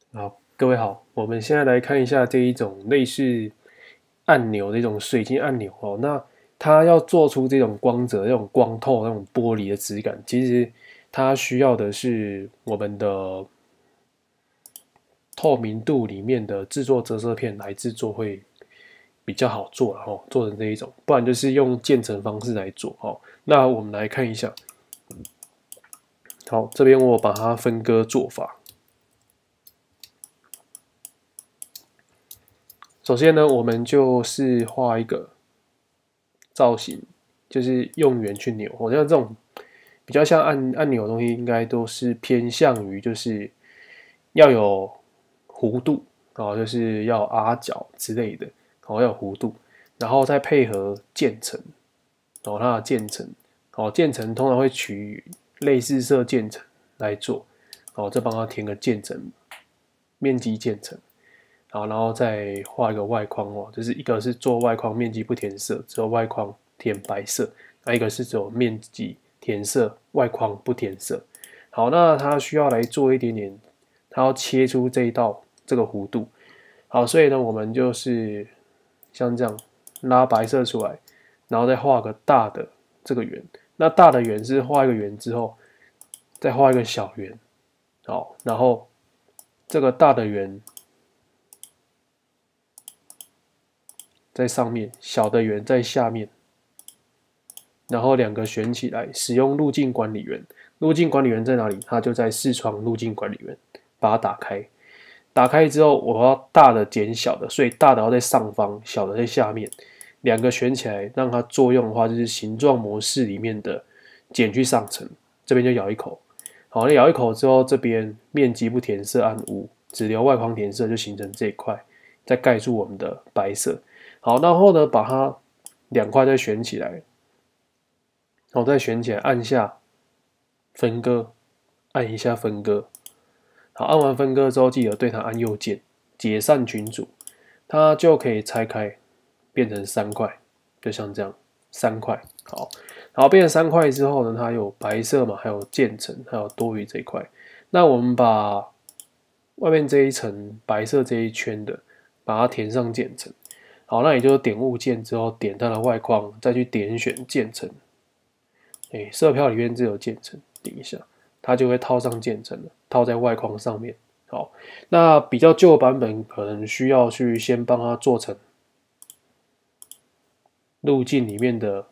好，各位好，我们现在来看一下这一种类似按钮的一种水晶按钮哦。那它要做出这种光泽、这种光透、那种玻璃的质感，其实它需要的是我们的透明度里面的制作折射片来制作会比较好做了哦，做成这一种，不然就是用渐层方式来做哦。那我们来看一下，好，这边我把它分割做法。首先呢，我们就是画一个造型，就是用圆去扭。我像这种比较像按钮的东西，应该都是偏向于就是要有弧度哦，就是要阿角之类的，哦要有弧度，然后再配合渐层，哦它的渐层，哦渐层通常会取类似色渐层来做，哦再帮它填个渐层，面积渐层。好，然后再画一个外框哦，就是一个是做外框面积不填色，只有外框填白色；那一个是只有面积填色，外框不填色。好，那它需要来做一点点，它要切出这一道这个弧度。好，所以呢，我们就是像这样拉白色出来，然后再画个大的这个圆。那大的圆是画一个圆之后，再画一个小圆。好，然后这个大的圆在上面，小的圆在下面，然后两个选起来，使用路径管理员。路径管理员在哪里？它就在视窗路径管理员，把它打开。打开之后，我要大的减小的，所以大的要在上方，小的在下面。两个选起来，让它作用的话，就是形状模式里面的减去上层，这边就咬一口。好，那咬一口之后，这边面积不填色按5，只留外框填色，就形成这一块，再盖住我们的白色。好，然后呢，把它两块再选起来，然后再选起来，按下分割，按一下分割。好，按完分割之后，记得对它按右键，解散群组，它就可以拆开，变成三块，就像这样，三块。好，然后变成三块之后呢，它有白色嘛，还有渐层，还有多余这一块。那我们把外面这一层白色这一圈的，把它填上渐层。好，那也就是点物件之后，点它的外框，再去点选渐层。色票里面只有渐层，点一下，它就会套上渐层了，套在外框上面。好，那比较旧的版本可能需要去先帮它做成路径里面的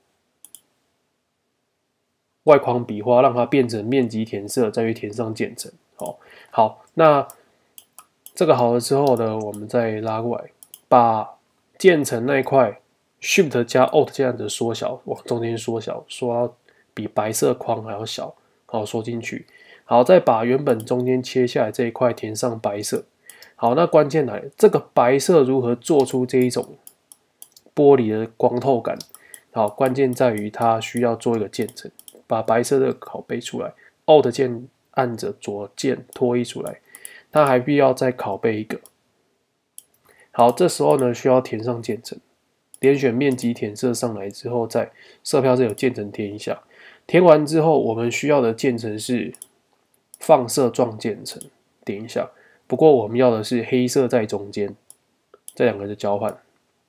外框笔画，让它变成面积填色，再去填上渐层。好，那这个好了之后呢，我们再拉过来，把渐层那一块 Shift 加 Alt 这样子缩小，往中间缩小，缩到比白色框还要小，好缩进去。好，再把原本中间切下来这一块填上白色。好，那关键来了，这个白色如何做出这一种玻璃的光透感？好，关键在于它需要做一个渐层，把白色的拷贝出来，Alt 键按着左键拖移出来，它还必要再拷贝一个。好，这时候呢需要填上渐层，点选面积填色上来之后，在色票这有渐层填一下。填完之后，我们需要的渐层是放射状渐层，点一下。不过我们要的是黑色在中间，这两个就交换。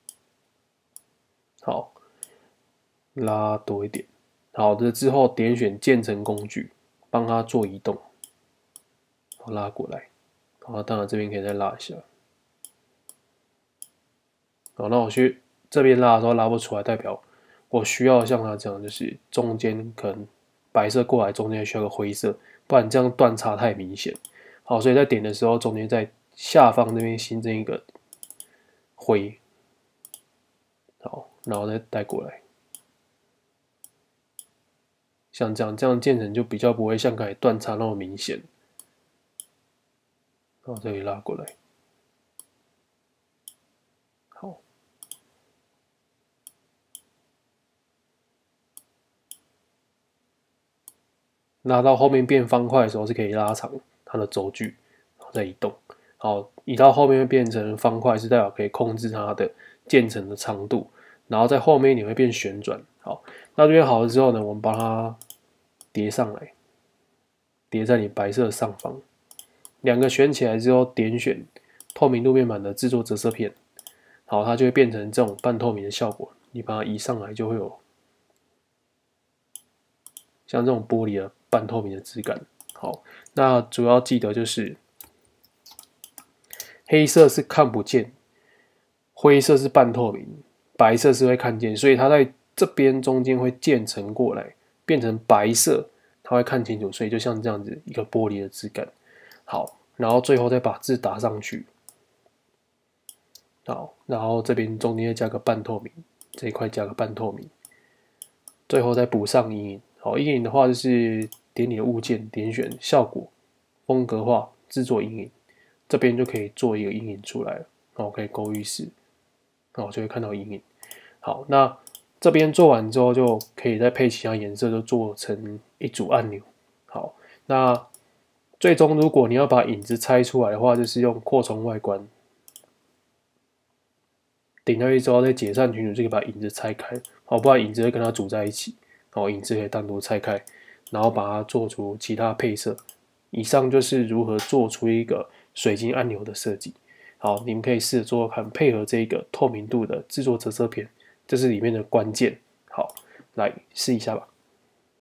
好，拉多一点。好的，之后点选渐层工具，帮它做移动，拉过来。好，当然这边可以再拉一下。好，那我去这边拉的时候拉不出来，代表我需要像它这样，就是中间可能白色过来，中间需要个灰色，不然这样断差太明显。好，所以在点的时候，中间在下方这边新增一个灰，好，然后再带过来，像这样，这样渐层就比较不会像刚才断差那么明显。然后这里拉过来，好，拉到后面变方块的时候是可以拉长它的轴距，然后再移动。好，移到后面会变成方块，是代表可以控制它的渐层的长度，然后在后面你会变旋转。好，那这边好了之后呢，我们把它叠上来，叠在你白色上方， 两个选起来之后，点选透明度面板的制作折射片，好，它就会变成这种半透明的效果。你把它移上来，就会有像这种玻璃的半透明的质感。好，那主要记得就是黑色是看不见，灰色是半透明，白色是会看见，所以它在这边中间会渐层过来，变成白色，它会看清楚，所以就像这样子一个玻璃的质感。好，然后最后再把字打上去。好，然后这边中间再加个半透明，这一块加个半透明，最后再补上阴影。好，阴影的话就是点你的物件，点选效果、风格化、制作阴影，这边就可以做一个阴影出来了。好，可以勾浴室，好，就会看到阴影。好，那这边做完之后，就可以再配其他颜色，就做成一组按钮。好，那最终如果你要把影子拆出来的话，就是用扩充外观。顶下去之后再解散群组，就可以把影子拆开，好，不然影子会跟它组在一起，好，影子可以单独拆开，然后把它做出其他配色。以上就是如何做出一个水晶按钮的设计。好，你们可以试着做做看，配合这个透明度的制作折射片，这是里面的关键。好，来试一下吧。